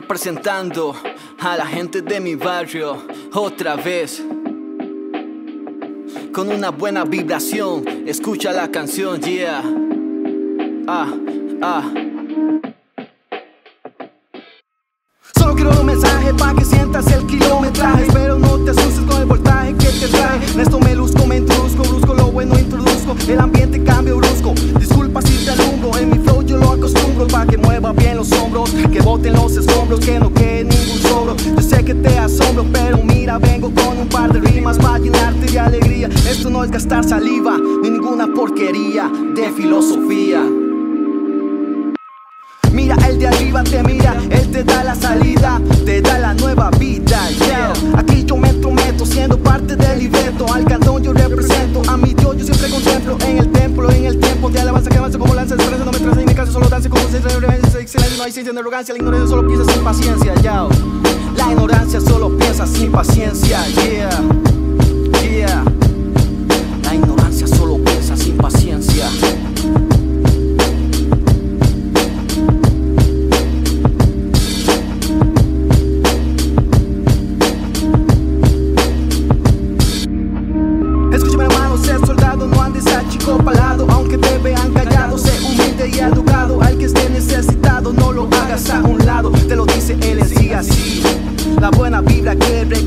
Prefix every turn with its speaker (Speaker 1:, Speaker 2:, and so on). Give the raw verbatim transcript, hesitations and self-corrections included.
Speaker 1: representando a la gente de mi barrio otra vez. Con una buena vibración, escucha la canción, yeah. Ah, ah. Solo quiero un mensaje pa' que sientas el kilometraje, pero no te asustes con el voltaje que te trae. En esto me luzco, me introduzco, brusco, lo bueno introduzco. El ambiente cambia brusco, disculpa si te alumbro. En mi flow yo lo acostumbro pa' que mueva bien los hombros, que boten los escombros, que no quede ningún sobro. Yo sé que te asombro, pero mira, vengo con un par de rimas pa' llenarte de alegría. Esto no es gastar saliva, ni ninguna porquería de filosofía. Mira, el de arriba te mira, él te da la salida, te da la nueva vida, yeah. Aquí yo me entrometo, siendo parte del libreto. Al cantón yo represento, a mi Dios yo siempre contemplo. En el templo, en el tiempo de alabanza que avanza como lanza de esperanza. No me traza ni me canso, solo dance como se reverencia. Excelencia, no hay ciencia ni arrogancia, la ignorancia solo piensa sin paciencia, yeah. La ignorancia solo piensa sin paciencia, yeah, yeah. La ignorancia solo piensa sin paciencia. Palado, aunque te vean callado, sé humilde y educado. Al que esté necesitado, no lo hagas a un lado. Te lo dice él en sí así. La buena vibra que